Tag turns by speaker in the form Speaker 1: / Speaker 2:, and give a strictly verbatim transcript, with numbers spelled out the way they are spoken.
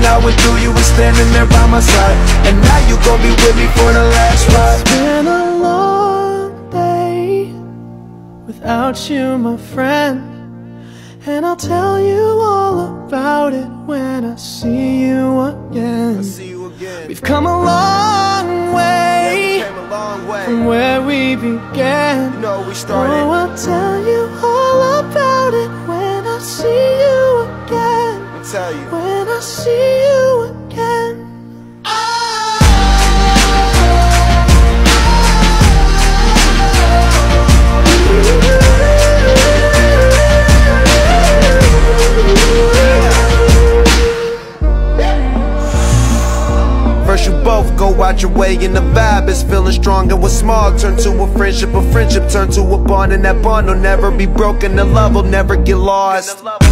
Speaker 1: I went through, you were standing there by my side. And now you gon' be with me for the last ride.
Speaker 2: It's been a long day without you, my friend, and I'll tell you all about it when I see you again.
Speaker 1: I see you again.
Speaker 2: We've come a long way,
Speaker 1: yeah, we came a long way
Speaker 2: from where we began.
Speaker 1: You know we started.
Speaker 2: Oh, I'll tell you all about it when I see you again.
Speaker 1: I'll tell you.
Speaker 2: When I see you again.
Speaker 1: First you both go out your way and the vibe is feeling strong. And what's small turn to a friendship, a friendship turn to a bond. And that bond will never be broken, the love will never get lost.